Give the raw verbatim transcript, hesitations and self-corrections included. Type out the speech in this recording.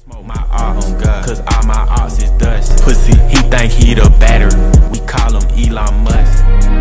Smoke my ox, cause all my ox is dust. Pussy, he think he the battery. We call him Elon Musk.